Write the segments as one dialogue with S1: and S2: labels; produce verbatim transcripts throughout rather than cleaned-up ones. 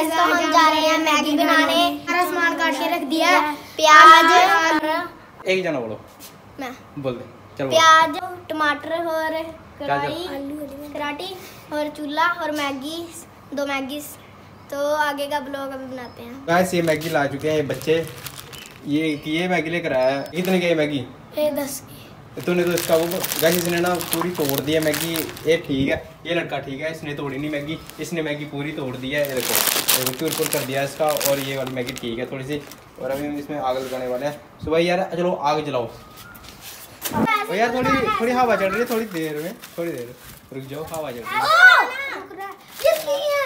S1: Guys तो हम जा रहे हैं मैगी बनाने। सारा सामान काट के रख दिया, प्याज।
S2: एक जना बोलो,
S1: मैं
S2: बोल दे चलो।
S1: प्याज, टमाटर और कढ़ाई, कराटी और चूल्हा और मैगी, दो मैगी। तो आगे का ब्लॉग अभी बनाते हैं।
S2: गाइस ये मैगी ला चुके हैं ये बच्चे। ये ये मैगी लेकर आया है। कितने की है मैगी?
S1: ये दस की।
S2: तूने तो इसका वो गाइस इसने ना पूरी तोड़ दी है मैगी। ये ठीक है, ये लड़का ठीक है, इसने तोड़ी नहीं मैगी। इसने मैगी पूरी तोड़ दी है। ये देखो चूर चूर कर दिया इसका। और ये वाली मैगी ठीक है थोड़ी सी। और अभी हम इसमें आग लगाने वाले हैं। सुबह यार चलो आग जलाओ। ओ यार थोड़ी थोड़ी हवा चल रही है, थोड़ी देर में थोड़ी देर रुक जाओ, हवा चल रही है।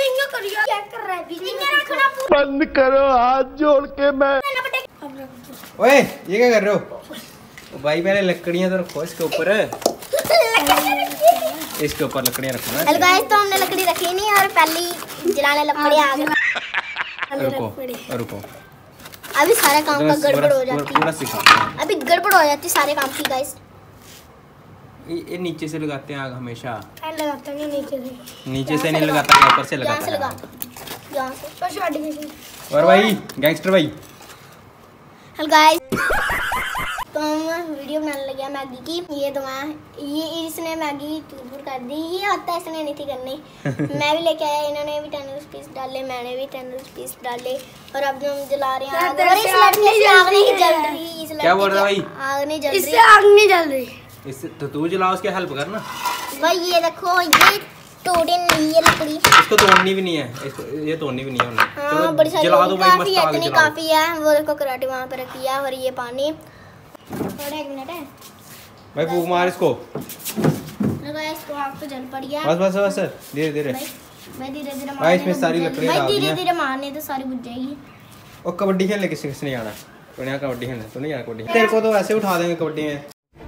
S3: बंद करो हाथ जोड़ के। मैं
S2: ओए ये क्या कर रहे हो भाई? पहले लकड़ियां तो रखो इसके ऊपर, इसके ऊपर लकड़ियां रखो ना।
S1: हेलो गाइस तो हमने लकड़ी रखी नहीं और पहली जलाने लकड़ी आ गई।
S2: रुको रुको
S1: अभी सारे काम का गड़बड़ हो जाती
S2: पूरा सिखा।
S1: अभी गड़बड़ हो जाती सारे काम की गाइस।
S2: ये नीचे से लगाते हैं आग हमेशा।
S1: लगाता नहीं नीचे से।
S2: नीचे से नहीं लगाता, ऊपर से लगाता है।
S1: यहाँ से।
S2: और भाई गैंगस्टर भाई।
S1: हेलो गाइस तो हम वीडियो बनाने लगे हैं मैगी की। ये तो मैं ये इसने मैगी चूर कर दी। ये होता है इसने नहीं थी करनी। मैं भी लेके आया, इन्होंने भी टेन रुपीस डाले, मैंने भी टेन रुपीस डाले। और अब हम जला रहे हैं आग। और इस लड़के से आग नहीं जल रही। इस
S2: क्या बोल रहा भाई?
S1: आग नहीं जल रही,
S4: इससे आग नहीं जल रही।
S2: इससे तो तू जलाओ, उसके हेल्प करना
S1: भाई। ये देखो ये तोड़े नहीं है लकड़ी।
S2: इसको तोड़नी भी नहीं है, इसको ये तोड़नी भी नहीं है।
S1: हाँ, बड़ी सारी
S2: जला दो भाई,
S1: काफी है, इतनी काफी है। वो देखो कराटी वहाँ पे रखी है। और ये पानी थोड़ा एक मिनट है
S2: भाई, फूक मार इसको।
S1: इसको आग तो जल पड़ी है।
S2: बस बस बस धीरे धीरे
S1: मैं धीरे धीरे
S2: भाई इसमें सारी लकड़ियां डाल दी हैं।
S1: धीरे धीरे मारने तो सारी बुझ जाएगी।
S2: और कबड्डी खेलने किसी किसने जाना? तो नहीं कबड्डी खेलने तो नहीं जाना कबड्डी। तेरे को तो ऐसे उठा देंगे कबड्डी में।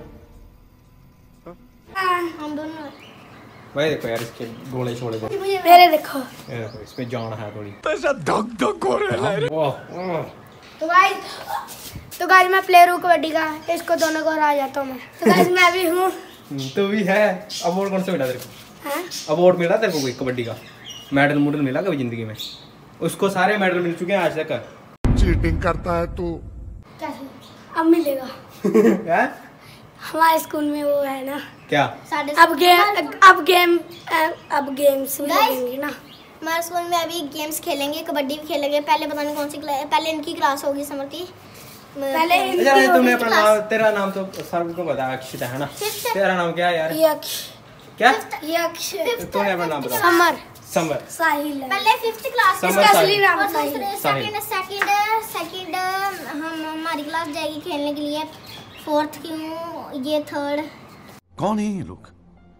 S1: हम दोनों
S2: भाई देखो यार इसके गोले छोड़े दो।
S4: मेरे देखो
S2: इसमें जान है थोड़ी।
S3: धक धक हो रहा है।
S4: तो गाइस तो गाइस मैं प्लेयर हूँ कबड्डी का। इसको दोनों को हरा जाता हूँ मैं। तो गाइस मैं भी हूँ।
S2: तू भी है। अवार्ड कौन सा मिला तेरे को?
S4: हैं?
S2: अवार्ड मिला तेरे को कोई कबड्डी का? मेडल मुडल मिला कभी जिंदगी में? उसको सारे मेडल मिल चुके हैं आज तक।
S3: चीटिंग करता है तू।
S4: कैसे? अब मिलेगा।
S2: क्या?
S4: हमारे स्कूल में वो है ना
S2: क्या?
S4: अब गेम अब गेम अब गेम्स मिलेंगे ना।
S1: हमारे स्कूल में अभी गेम्स खेलेंगे, कबड्डी भी खेलेंगे। पहले पता नहीं कौन सी क्लास, पहले इनकी क्लास होगी समर की।
S4: पहले
S2: अच्छा तुमने अपना नाम, तेरा नाम तो सर को पता है, अक्षिता है ना? तेरा नाम क्या है यार?
S4: यक्ष।
S2: क्या?
S4: यक्ष।
S2: तूने अपना नाम बता।
S4: समर।
S2: समर।
S4: साहिल।
S1: पहले फिफ्थ क्लास
S2: समर
S1: इसका
S2: साहिल।
S4: नाम
S1: और
S4: साहिल।
S1: दूसरे
S2: साहिल।
S1: सेकंड सेकंड सेकंड हम हमारी क्लास जाएगी खेलने के लिए। फोर्थ की हूँ, ये थर्ड।
S3: कौन है ये लोग?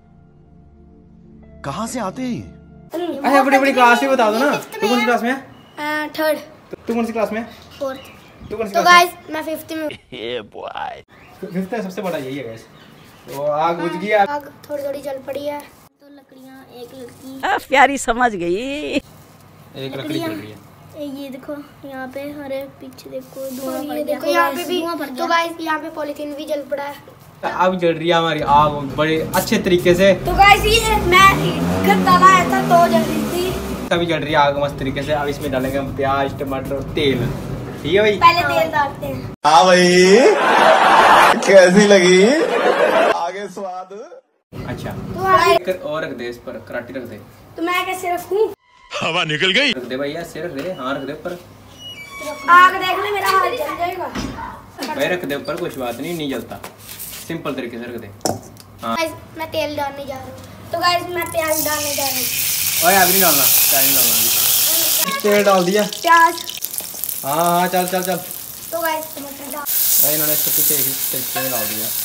S3: कहाँ से आते हैं?
S2: अच्छा बड़ी बड़ी क्लास भी बता दो ना। तू कौन सी क्लास में है?
S4: थर्ड।
S2: तू कौन सी क्लास में है?
S1: फोर्थ।
S2: तू कौन सी
S4: तो
S2: क्लास में?
S4: गाइस मैं फिफ्थ में हूँ।
S3: ये बॉय।
S2: फिफ्थ है, सबसे बड़ा यही है गाइस। तो आग बुझ गई। आग
S4: आग थोड़ी थोड़ी जल पड़ी है।
S1: तो लकड़ियाँ एक लड़की
S5: प्यारी समझ गई।
S2: एक लकड़ी जल रही है।
S1: ये देखो यहाँ पे, अरे पीछे देखो धुआं पड़
S4: ये
S1: गया।
S4: देखो यहाँ पे भी।
S1: धुआं पड़
S4: तो
S1: गया।
S4: गाइस यहाँ पे पॉलीथीन भी जल पड़ा है।
S2: आग जल रही है हमारी। आग बड़े अच्छे तरीके से
S4: तो गाइस ये मैं घर डाला आया था तो जल रही थी।
S2: अभी जल रही है आग मस्त तरीके से। अब इसमें डालेंगे हम प्याज, टमाटर और तेल। ठीक है भाई?
S4: पहले तेल डालते हैं।
S3: हाँ भाई कैसी लगी? आगे स्वाद।
S2: अच्छा
S4: तो
S2: कर, और रख दे इस पर, कराटी रख दे।
S4: तो मैं कैसे रखूं?
S3: हवा निकल गई।
S2: रख दे भाई, ऐसे रख दे। हाँ रख दे ऊपर।
S4: आग देख ले मेरा हाथ जल जाएगा।
S2: भाई रख दे ऊपर, कुछ बात नहीं, नहीं जलता। सिंपल तरीके से रख दे। हाँ
S4: गाइस मैं तेल डालने जा रहा हूँ। तो गाइस मैं प्याज डालने जा रहा हूँ।
S2: ओए अभी नहीं डालना, प्याज नहीं डालना। तेल डाल दिया।
S4: प्याज।
S2: हाँ हाँ चल चल चल।
S4: तो गाइस टमाटर डाल।
S2: भाई इन्होंने सब कुछ एक ही तरीके में डाल दिया।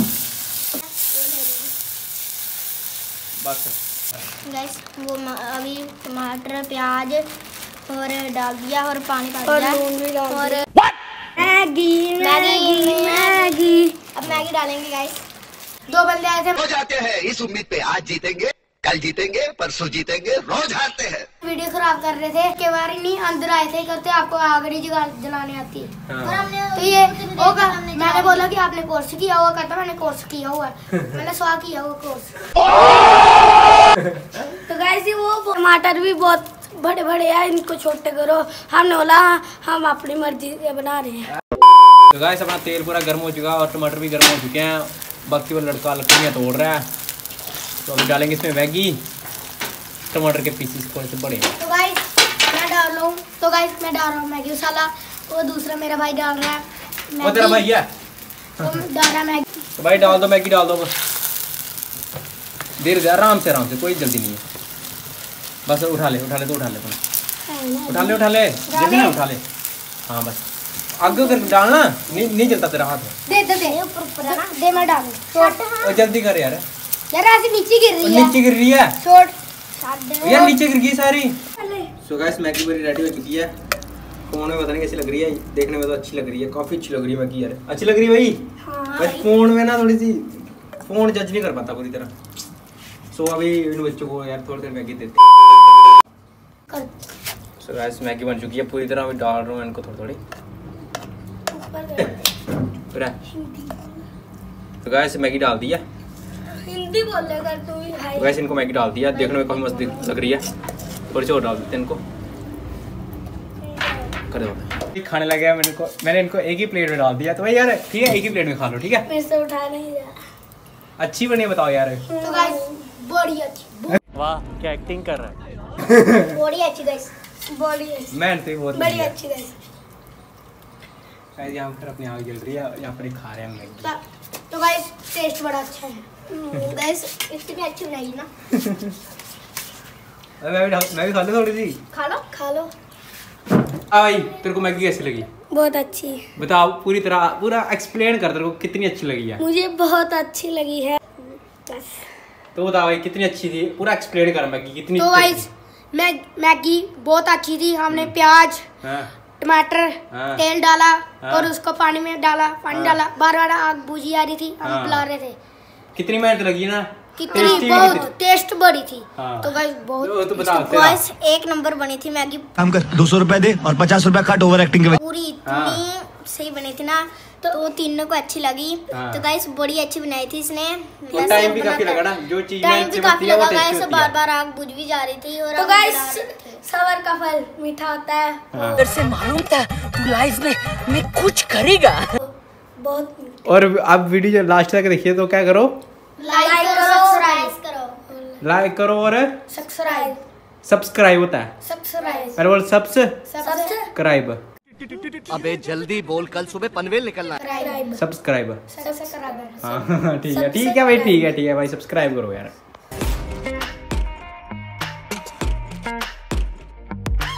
S2: बस
S1: गाइस वो म- अभी टमाटर प्याज और डाल दिया और पानी डाल
S4: और
S1: दिया
S4: लून भी डाल
S1: और
S4: मैगी
S1: मैगी
S4: मैगी मैगी।
S1: अब मैगी डालेंगे गाइस।
S4: दो बंदे आए थे।
S6: हो जाते हैं इस उम्मीद पे आज जीतेंगे, कल जीतेंगे, परसों जीतेंगे, रोज हारते हैं।
S4: वीडियो खराब कर रहे थे के बारे नहीं अंदर आए थे करते आपको आगरी जला जलाने आती है।
S2: हाँ।
S1: और हमने
S4: तो ये वो का,
S1: हमने
S4: मैंने बोला कि आपने कोर्स किया हुआ, कहता मैंने कोर्स किया हुआ है। मैंने स्वा किया हुआ कोर्स। तो गाइस वो टमाटर भी बहुत बड़े बड़े हैं, इनको छोटे करो। हमने बोला हम अपनी मर्जी से बना रहे हैं।
S2: तो गाइस अपना तेल पूरा गर्म हो चुका है और टमाटर भी गर्म हो चुके हैं। बाकी वो लड़का लकड़ियाँ तोड़ रहा है। तो अभी डालेंगे इसमें मैगी, टमाटर के पीसीस थोड़े से बड़े।
S4: तो गाइस मैं डाल रहा हूँ तो गाइस मैं डाल रहा हूँ मैगी मसाला। वो दूसरा मेरा भाई डाल रहा है
S2: वो तेरा भाई है,
S4: वो डाल रहा है मैगी।
S2: तो भाई डाल दो मैगी, डाल दो बस। देर से आराम से आराम से, कोई जल्दी नहीं है। बस उठा ले उठा ले तो उठा ले तुम, उठा ले उठा ले जल्दी ना उठा ले। हाँ बस आगे कर डालना, नहीं नहीं जलता तेरा हाथ।
S4: दे दे दे ऊपर ऊपर है ना, दे मैं डाल
S2: और जल्दी कर यार,
S4: यार ऐसे नीचे गिर
S2: और
S4: रही है।
S2: नीचे गिर रही है
S4: छोड़
S2: यार, नीचे गिर गई सारी। सो गाइस मैगी मेरी रेडी हो चुकी है। फोन में पता नहीं कैसी लग रही है, देखने में तो अच्छी लग रही है, काफी अच्छी लग रही है मैगी यार। अच्छी लग रही है भाई।
S4: हाँ
S2: बस फोन में ना थोड़ी सी फोन जज नहीं कर पाता पूरी तरह। सो अभी इन बच्चों को यार थोड़ी देर मैगी देते। सो गाइस मैगी बन चुकी है पूरी तरह। अभी डाल रहा हूँ इनको थोड़ी थोड़ी। तो गाइस मैगी डाल दिया।
S4: हिंदी बोले कर तू भी भाई।
S2: गाइस इनको मैगी डाल दिया, देखने में काफी मस्त लग रही है। थोड़ी सी और डाल देते हैं इनको, कर दो। खाने लगे मैंने इनको मैंने इनको एक ही प्लेट में डाल दिया। तो भाई यार ठीक है, एक ही प्लेट में खा लो ठीक है।
S4: मेरे से उठा नहीं जा।
S2: अच्छी बनी बताओ यार।
S4: तो गाइस बड़ी अच्छी,
S2: वाह क्या एक्टिंग कर रहा है।
S4: बड़ी अच्छी गाइस, बड़ी अच्छी,
S2: मैं तो बहुत
S4: बड़ी अच्छी गाइस।
S2: गाइस यहाँ पर अपनी आग जल रही है, यहाँ पर खा रहे हैं हम मैगी।
S4: तो गाइस टेस्ट बड़ा अच्छा है।
S1: गाइस इतनी अच्छी बनाई ना।
S2: अरे मैं भी मैं भी खा लूँ थोड़ी सी।
S4: खा लो खा लो।
S2: आ भाई तेरे को मैगी कैसी लगी
S4: बहुत अच्छी,
S2: बताओ, पूरी तरह पूरा एक्सप्लेन कर, तेरे को कितनी अच्छी लगी है।
S4: मुझे बहुत अच्छी लगी है बस।
S2: तो बताओ भाई कितनी अच्छी थी, पूरा एक्सप्लेन कर मैगी कितनी
S4: तो
S2: अच्छी
S4: गाइस मैग मैगी बहुत अच्छी थी। हमने प्याज,
S2: थी। हाँ
S4: टमाटर,
S2: हाँ।
S4: तेल डाला
S2: हाँ।
S4: और उसको पानी में डाला, पानी
S2: हाँ।
S4: डाला, बार बार आग बुझी आ रही थी, हम
S2: हाँ।
S4: पिला रहे थे।
S2: कितनी मेहनत लगी ना,
S4: कितनी
S2: टेस्टी भी
S4: बहुत
S2: कितनी।
S4: टेस्ट बड़ी थी।
S2: हाँ।
S4: तो गाइस बहुत
S2: तो, तो बताओ तेरा।
S1: गाइस एक नंबर बनी थी मैगी,
S3: काम कर, दो सौ रुपए दे और पचास रुपए काट ओवर एक्टिंग के।
S1: पूरी इतनी
S2: हाँ।
S1: सही बनी थी ना, तो वो तीनों को अच्छी लगी।
S2: हाँ।
S1: तो गाइस बड़ी अच्छी बनाई थी इसने।
S2: और टाइम भी काफी लगा ना, जो चीज
S1: टाइम
S2: मेहनत
S1: भी
S2: से
S1: काफी
S2: बनती है वो
S1: लगा
S2: टेस्टी
S1: गाइस,
S2: होती
S1: बार
S2: है।
S1: बार आग बुझ भी जा रही थी। और
S4: तो
S1: हम
S4: गाइस
S1: जला रहे थे।
S4: सबर का फल मीठा होता है।
S2: हाँ।
S5: तेरे से मालूम था तू लाइफ में में कुछ करेगा।
S4: बहुत
S2: और आप वीडियो जो लास्ट तक देखिए तो क्या करो,
S1: लाइक
S4: लाइक
S1: करो,
S4: करो,
S1: सब्सक्राइब करो।
S2: लाइक करो और
S4: सब्सक्राइब
S2: सब्सक्राइब होता है।
S4: सब्सक्राइब
S2: अरे बोल सब्सक्राइब।
S4: सब्सक्राइब
S6: अबे जल्दी बोल, कल सुबह पनवेल निकलना है।
S2: सब्सक्राइब
S4: सब्सक्राइब
S2: हाँ ठीक है ठीक है भाई, ठीक है ठीक है भाई, सब्सक्राइब करो यार।